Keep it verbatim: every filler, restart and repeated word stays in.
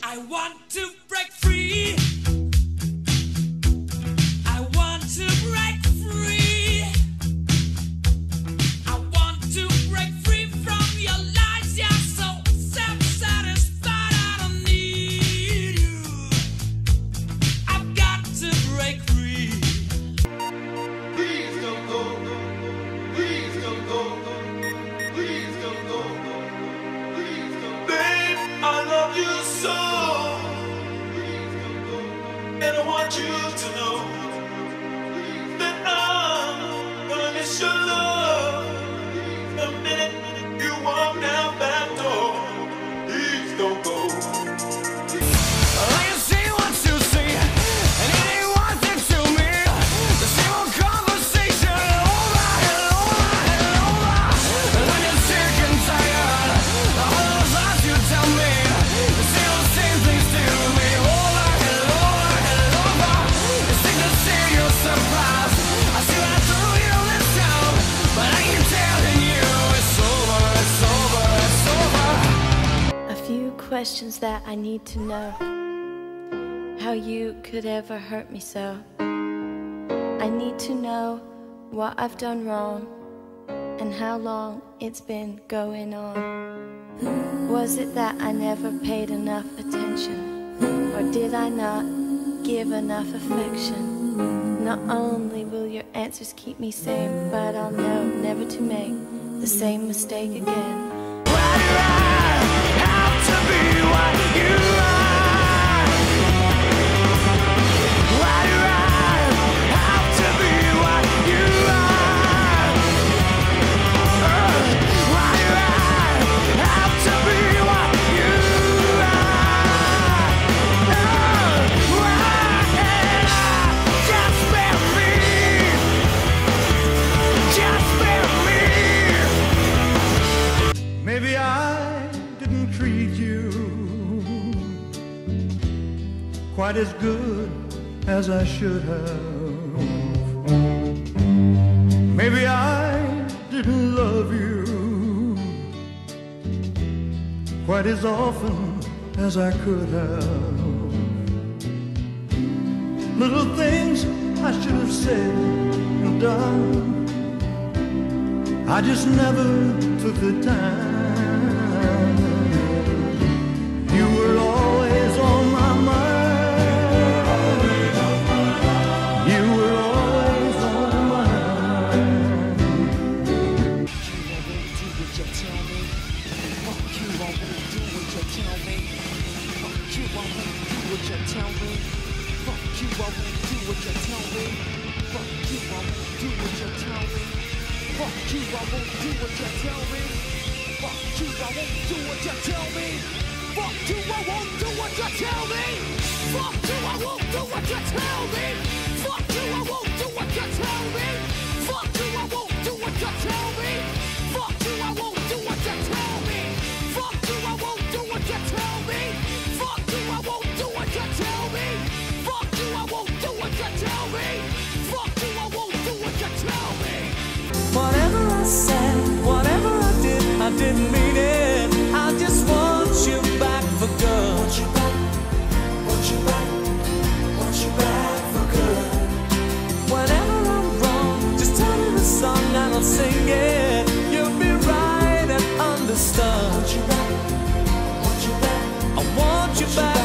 I want to break free. I want to break free. I want to break free from your lies. You're so self-satisfied. I don't need you. I've got to break free. Please don't go. Please don't go. Please don't go. Please don't go. Babe, I love you so. And I want you to know that I'm gonna miss your love the minute you walk down that door. Please don't go. You see what you see, and it ain't worth it to me. The same old conversation over and over and over. And when you're sick and tired, all those lies you tell me, the same old same things to me over and over and over. It's sick to see you surprised. I see right through you this time, but I keep telling you it's over, it's over, it's over. A few questions that I need to know. How you could ever hurt me so. I need to know what I've done wrong and how long it's been going on. Was it that I never paid enough attention? Or did I not give enough affection? Not only will your answers keep me sane, but I'll know never to make the same mistake again. Why do I have to be what you are? Why do I have to be what you are? Uh, why do I have to be what you are? Uh, why can't I just be me? Just be me. Maybe I didn't treat you quite as good as I should have. Maybe I didn't love you quite as often as I could have. Little things I should have said and done, I just never took the time. You were always on my mind. You were always on my mind. You won't do what you tell me. Fuck you, I won't do what you tell me. Fuck you, I won't do what you tell me. Fuck you, I won't do what you tell me. Fuck you, I won't do what you tell me. Fuck you, I won't do what you tell me. Fuck you, I won't do what you tell me. Fuck you, I won't do what you tell me. Fuck you, I won't do what you tell me. Fuck you, I won't do what you tell me. Fuck you, I won't do what you tell me. Fuck you, I won't do what you tell me. Fuck you, I won't do what you tell me. Fuck you, I won't do what you tell me. Fuck you, I won't do what you tell me. Fuck you, I won't do what you tell me. Whatever I said, whatever I did, I didn't mean it. I just want you back for good. Want you back, want you back, want you back for good. Whenever I'm wrong, just tell me the song and I'll sing it. You'll be right and understood. Want you back, want you back, I want you back.